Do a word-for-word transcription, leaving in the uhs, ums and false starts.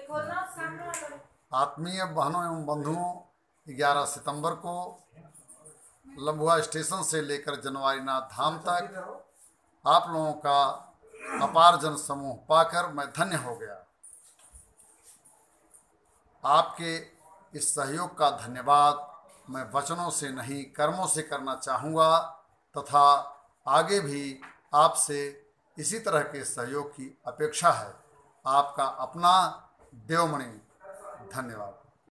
आत्मीय बहनों एवं बंधुओं, ग्यारह सितंबर को लम्बुआ स्टेशन से लेकर जनवारीनाथ धाम तक आप लोगों का अपार जन समूह पाकर मैं धन्य हो गया। आपके इस सहयोग का धन्यवाद मैं वचनों से नहीं कर्मों से करना चाहूँगा तथा आगे भी आपसे इसी तरह के सहयोग की अपेक्षा है। आपका अपना देवमणि। धन्यवाद।